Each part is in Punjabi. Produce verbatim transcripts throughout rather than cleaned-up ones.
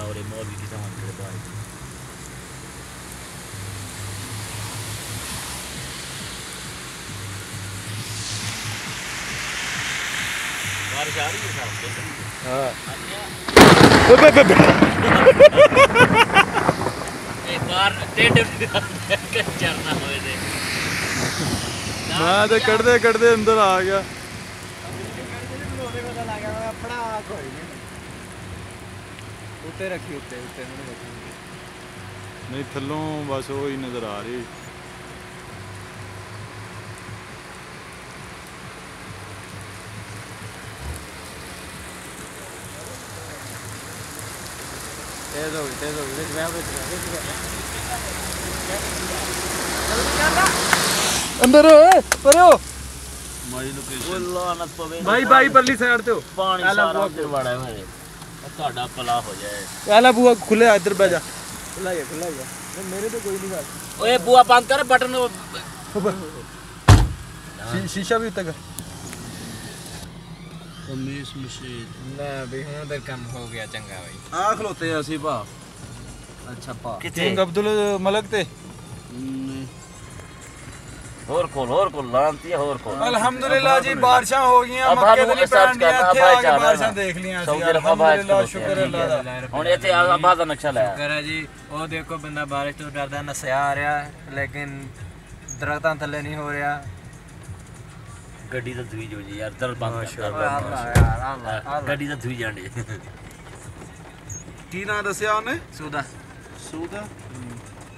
हो रहे मौलवी किसान के बाद बारिश आ रही है साहब हां बे बे एक बार टेढ़े चरना होए थे मैं तो कड़दे कड़दे अंदर आ गया ਉੱਤੇ ਰੱਖੀ ਉੱਤੇ ਉੱਤੇ ਨੂੰ ਰੱਖੀ नहीं थल्लों बस वो ही नजर आ रही तेज हो गई तेज हो गई देख मैं अंदर परे हो मारी लोकेशन वो लानत पवे भाई भाई पल्ली साइड ते हो पानी सारा अंदर वड़ा है मेरे ਤੁਹਾਡਾ ਭਲਾ ਹੋ ਜਾਏ ਪਹਿਲਾ ਬੂਆ ਖੁੱਲਿਆ ਇੱਧਰ ਬਹਿ ਜਾ ਖੁੱਲਾ ਗਿਆ ਖੁੱਲਾ ਗਿਆ ਮੇਰੇ ਤੇ ਕੋਈ ਨਹੀਂ ਗੱਲ ਓਏ ਬੂਆ ਬੰਦ ਕਰ ਬਟਨ ਸ਼ੀਸ਼ਾ ਵੀ ਉੱਤੇ ਕਰ ਕਮੀਜ਼ ਮਸ਼ੀਨ ਨਾ ਵੀ ਹੁਣ ਤੇ ਕੰਮ ਹੋ ਗਿਆ ਚੰਗਾ ਬਾਈ ਆ ਖਲੋਤੇ ਅਸੀਂ ਭਾ ਅੱਛਾ ਭਾ ਕਿੱਥੇ ਕਿੰਗ ਅਬਦੁਲ ਮਲਕ ਤੇ ਹੋਰ ਕੋਲ ਹੋਰ ਕੋਲ ਲਾਂਤੀ ਹੋਰ ਕੋਲ ਅਲਹਮਦੁਲਿਲਾ ਜੀ ਬਾਰਿਸ਼ਾਂ ਹੋ ਗਈਆਂ ਮੱਕੇ ਦੇ ਪੈਣ ਦੀਆਂ ਇੱਥੇ ਆ ਕੇ ਬਾਰਿਸ਼ਾਂ ਦੇਖ ਲੀਆਂ ਅਸੀਂ ਅਲਹਮਦੁਲਿਲਾ ਸ਼ੁਕਰ ਅੱਲਾਹ ਦਾ ਹੁਣ ਇੱਥੇ ਆਬਾਦ ਦਾ ਨਕਸ਼ਾ ਲਾਇਆ ਸ਼ੁਕਰ ਹੈ ਜੀ ਉਹ ਦੇਖੋ ਬੰਦਾ ਬਾਰਿਸ਼ ਤੋਂ ਡਰਦਾ ਨਸਿਆ ਆ ਰਿਹਾ ਲੇਕਿਨ ਦਰਖਤਾਂ ਥੱਲੇ ਨਹੀਂ ਹੋ ਰਿਹਾ ਗੱਡੀ ਤਾਂ ਧੂਈ ਜੋ ਜੀ ਯਾਰ ਦਰ ਬੰਦ ਕਰ ਗੱਡੀ ਤਾਂ ਧੂਈ ਜਾਂਦੀ ਕੀ ਨਾਂ ਦੱਸਿਆ ਉਹਨੇ ਸੂਦਾ ਸੂਦਾ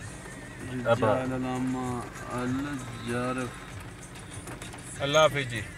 ਅਬਾ ਨਾਮ ਅਲ ਜਰਫ ਅੱਲਾਹ ਹਾਫਿਜ਼ ਜੀ